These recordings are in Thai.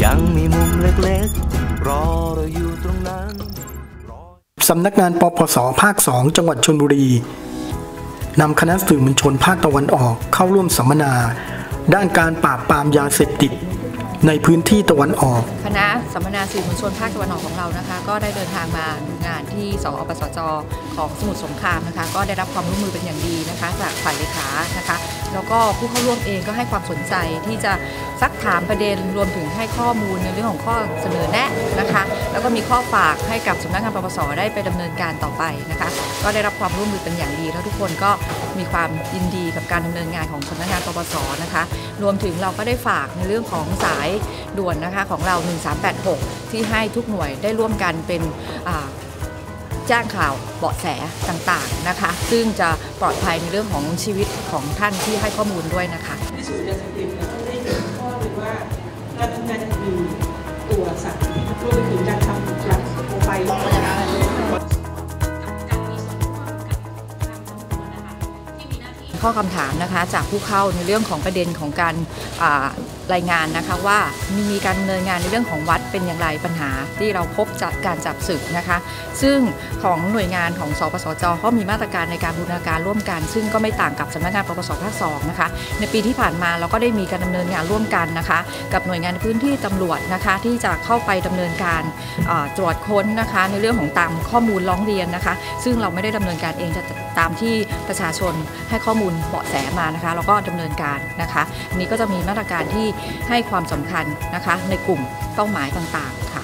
ยังมีมุมเล็กๆรอเราอยู่ตรงนั้นสำนักงานปปส.ภาค 2 จังหวัดชลบุรีนำคณะสื่อมวลชนภาคตะวันออกเข้าร่วมสัมมนาด้านการปราบปรามยาเสพติดในพื้นที่ตะวันออกคณะสัมมนาสื่อมวลชนภาคตะวันออกของเรานะคะก็ได้เดินทางมาดูงานที่สอปสจ.ของสมุทรสงครามนะคะก็ได้รับความร่วมมือเป็นอย่างดีนะคะจากฝ่ายเลขานะคะแล้วก็ผู้เข้าร่วมเองก็ให้ความสนใจที่จะซักถามประเด็นรวมถึงให้ข้อมูลในเรื่องของข้อเสนอแนะนะคะแล้วก็มีข้อฝากให้กับสำนักงานปปส.ได้ไปดำเนินการต่อไปนะคะก็ได้รับความร่วมมือเป็นอย่างดีแล้วทุกคนก็มีความยินดีกับการดำเนินงานของสำนักงานปปส.นะคะรวมถึงเราก็ได้ฝากในเรื่องของสายด่วนนะคะของเรา1386ที่ให้ทุกหน่วยได้ร่วมกันเป็นแจ้งข่าวเบาะแสต่างๆนะคะซึ่งจะปลอดภัยในเรื่องของชีวิตของท่านที่ให้ข้อมูลด้วยนะคะที่สุดยาเสพติดต้องได้เห็นข้อหรือว่าการทำงานมีตัวสารรวมไปถึงการทำการโปรไฟล์ข้อคำถามนะคะจากผู้เข้าในเรื่องของประเด็นของการรายงานนะคะว่ามีการดำเนินงานในเรื่องของวัดเป็นอย่างไรปัญหาที่เราพบจากการจับศึกนะคะซึ่งของหน่วยงานของสปสจ.เขามีมาตรการในการบูรณาการร่วมกันซึ่งก็ไม่ต่างกับสำนักงานปปส.ภาค 2นะคะในปีที่ผ่านมาเราก็ได้มีการดำเนินงานร่วมกันนะคะกับหน่วยงานในพื้นที่ตำรวจนะคะที่จะเข้าไปดำเนินการตรวจค้นนะคะในเรื่องของตามข้อมูลร้องเรียนนะคะซึ่งเราไม่ได้ดำเนินการเองจะตามที่ประชาชนให้ข้อมูลเบาะแสมานะคะเราก็ดำเนินการนะคะนี้ก็จะมีมาตรการที่ให้ความสำคัญนะคะในกลุ่มเป้าหมายต่างๆค่ะ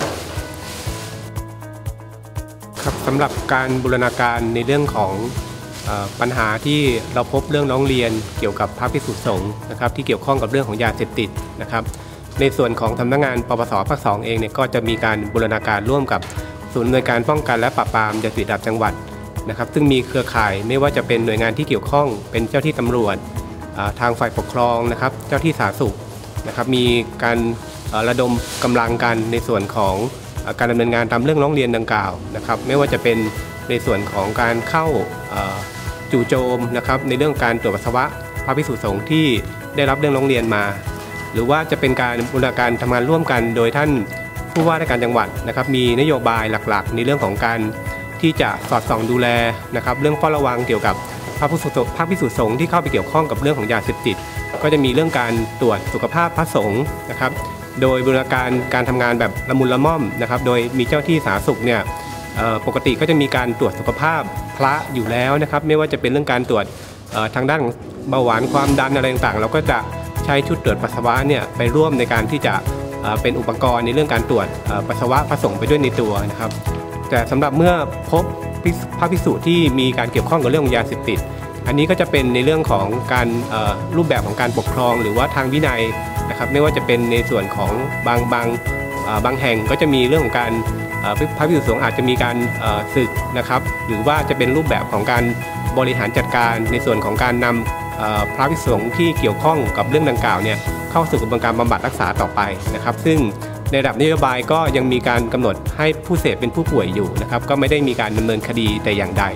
ครับสำหรับการบูรณาการในเรื่องของปัญหาที่เราพบเรื่องร้องเรียนเกี่ยวกับพระภิกษุสงฆ์นะครับที่เกี่ยวข้องกับเรื่องของยาเสพติดนะครับในส่วนของสำนักงานปปส.ภาค 2เองเนี่ยก็จะมีการบูรณาการร่วมกับศูนย์อำนวยการป้องกันและปราบปรามยาเสพติดระดับจังหวัดนะครับซึ่งมีเครือข่ายไม่ว่าจะเป็นหน่วยงานที่เกี่ยวข้องเป็นเจ้าที่ตำรวจทางฝ่ายปกครองนะครับเจ้าที่สาธารณสุขนะครับมีการระดมกำลังกันในส่วนของการดำเนินงานตามเรื่องร้องเรียนดังกล่าวนะครับไม่ว่าจะเป็นในส่วนของการเข้าจู่โจมนะครับในเรื่องการตรวจปัสสาวะพระภิกษุสงฆ์ที่ได้รับเรื่องร้องเรียนมาหรือว่าจะเป็นการบูรณาการทำงานร่วมกันโดยท่านผู้ว่าราชการจังหวัดนะครับมีนโยบายหลักๆในเรื่องของการที่จะสอดส่องดูแลนะครับเรื่องเฝ้าระวังเกี่ยวกับพระภิกษุสงฆ์ที่เข้าไปเกี่ยวข้องกับเรื่องของยาเสพติดก็จะมีเรื่องการตรวจสุขภาพพระสงฆ์นะครับโดยบูรณาการทำงานแบบละมุนละม่อมนะครับโดยมีเจ้าที่สาธารณสุขเนี่ยปกติก็จะมีการตรวจสุขภาพพระอยู่แล้วนะครับไม่ว่าจะเป็นเรื่องการตรวจทางด้านเบาหวานความดันอะไรต่างๆเราก็จะใช้ชุดตรวจปัสสาวะเนี่ยไปร่วมในการที่จะเป็นอุปกรณ์ในเรื่องการตรวจปัสสาวะพระสงฆ์ไปด้วยในตัวนะครับแต่สำหรับเมื่อพบพระภิกษุที่มีการเกี่ยวข้องกับเรื่องของยาเสพติดอันนี้ก็จะเป็นในเรื่องของการรูปแบบของการปกครองหรือว่าทางวินัยนะครับไม่ว่าจะเป็นในส่วนของบางแห่งก็จะมีเรื่องของการพระภิกษุสงฆ์อาจจะมีการศึกนะครับหรือว่าจะเป็นรูปแบบของการบริหารจัดการในส่วนของการนำพระภิกษุสงฆ์ที่เกี่ยวข้องกับเรื่องดังกล่าวเนี่ยเข้าสู่กระบวนการบำบัดรักษาต่อไปนะครับซึ่งในระดับนโยบายก็ยังมีการกำหนดให้ผู้เสพเป็นผู้ป่วยอยู่นะครับก็ไม่ได้มีการดำเนินคดีแต่อย่างใด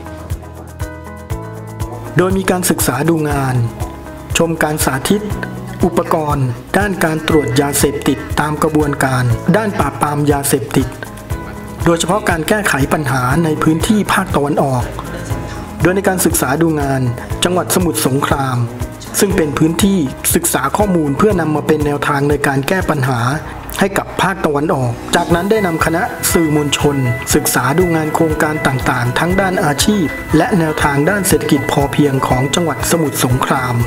โดยมีการศึกษาดูงานชมการสาธิตอุปกรณ์ด้านการตรวจยาเสพติดตามกระบวนการด้านปราบปรามยาเสพติดโดยเฉพาะการแก้ไขปัญหาในพื้นที่ภาคตะวันออกโดยในการศึกษาดูงานจังหวัดสมุทรสงครามซึ่งเป็นพื้นที่ศึกษาข้อมูลเพื่อนำมาเป็นแนวทางในการแก้ปัญหาให้กับภาคตะวันออกจากนั้นได้นำคณะสื่อมวลชนศึกษาดูงานโครงการต่างๆทั้งด้านอาชีพและแนวทางด้านเศรษฐกิจพอเพียงของจังหวัดสมุทรสงคราม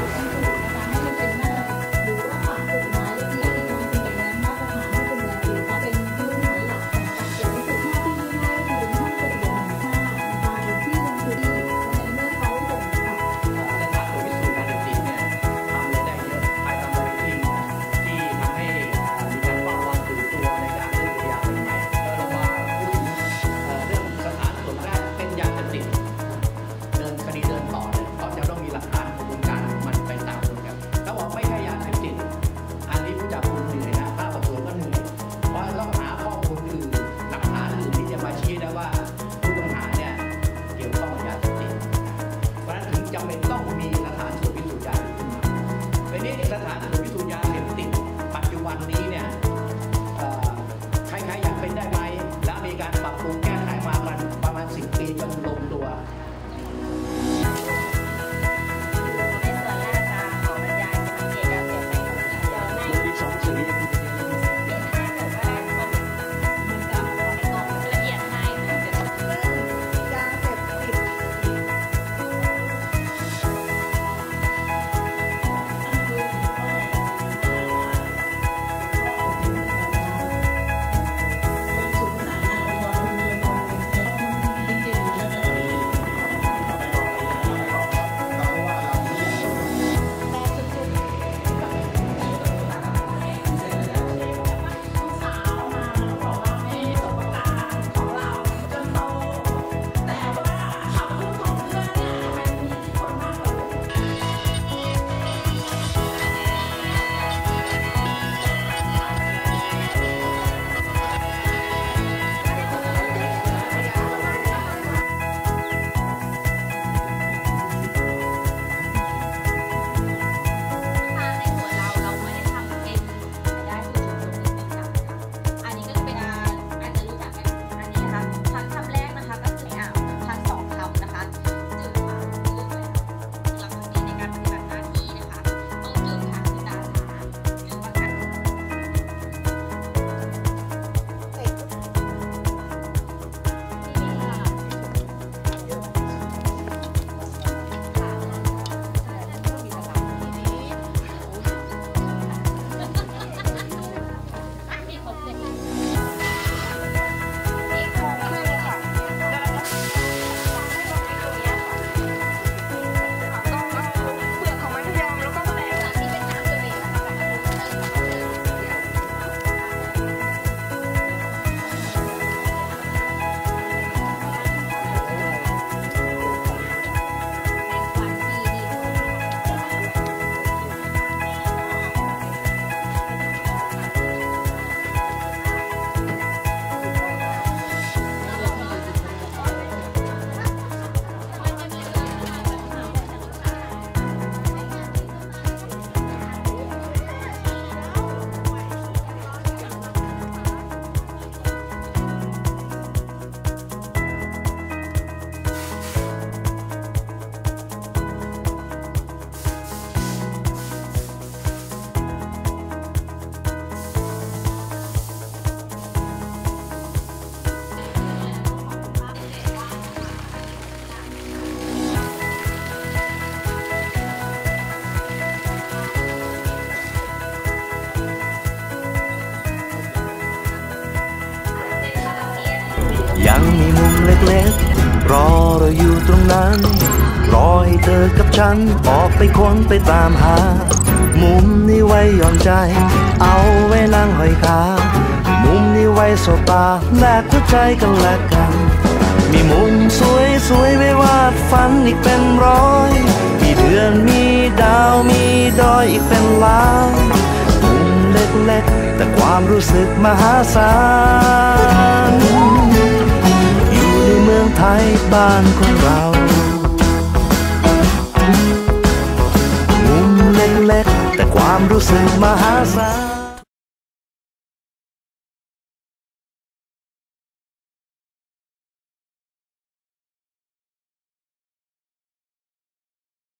เล็กๆรอเราอยู่ตรงนั้นรอให้เธอกับฉันออกไปค้นไปตามหามุมนี้ไว้หย่อนใจเอาไว้นั่งห้อยขามุมนี้ไว้สบตาแลกหัวใจกันและกันมีมุมสวยๆไว้วาดฝันอีกเป็นร้อยมีเดือนมีดาวมีดอยอีกเป็นล้านมุมเล็กๆแต่ความรู้สึกมหาศาลอยู่ในเมืองไทยบ้านของเรามุมเล็กๆแต่ความรู้สึกมหาศาล